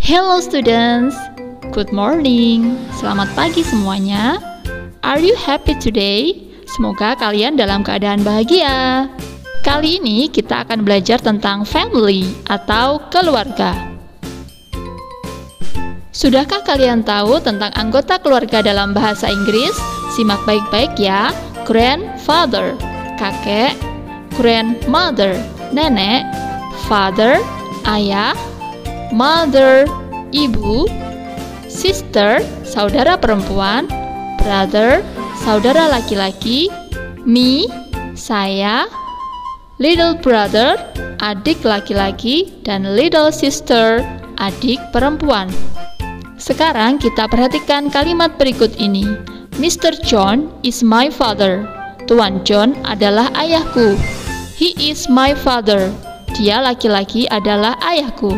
Hello students, good morning. Selamat pagi semuanya. Are you happy today? Semoga kalian dalam keadaan bahagia. Kali ini kita akan belajar tentang family atau keluarga. Sudahkah kalian tahu tentang anggota keluarga dalam bahasa Inggris? Simak baik-baik ya. Grandfather, kakek. Grandmother, nenek. Father, ayah. Mother, ibu. Sister, saudara perempuan. Brother, saudara laki-laki. Me, saya. Little brother, adik laki-laki. Dan little sister, adik perempuan. Sekarang kita perhatikan kalimat berikut ini. Mr. John is my father. Tuan John adalah ayahku. He is my father. Dia laki-laki adalah ayahku.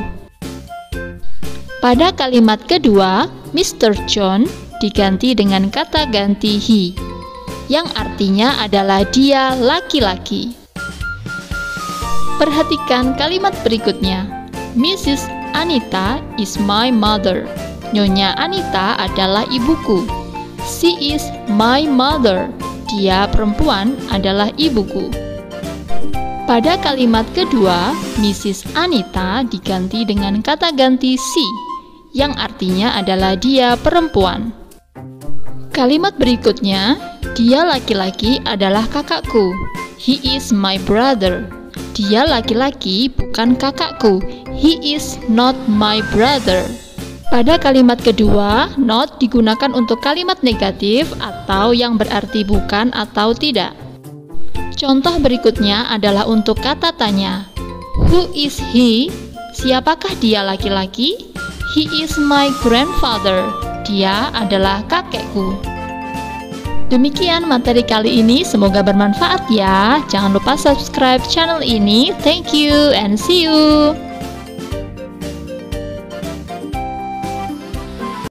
Pada kalimat kedua, Mr. John diganti dengan kata ganti he, yang artinya adalah dia laki-laki. Perhatikan kalimat berikutnya. Mrs. Anita is my mother. Nyonya Anita adalah ibuku. She is my mother. Dia perempuan adalah ibuku. Pada kalimat kedua, Mrs. Anita diganti dengan kata ganti she, yang artinya adalah dia perempuan. Kalimat berikutnya, dia laki-laki adalah kakakku. He is my brother. Dia laki-laki bukan kakakku. He is not my brother. Pada kalimat kedua, not digunakan untuk kalimat negatif atau yang berarti bukan atau tidak. Contoh berikutnya adalah untuk kata tanya. Who is he? Siapakah dia laki-laki? He is my grandfather. Dia adalah kakekku. Demikian materi kali ini, semoga bermanfaat ya. Jangan lupa subscribe channel ini. Thank you and see you.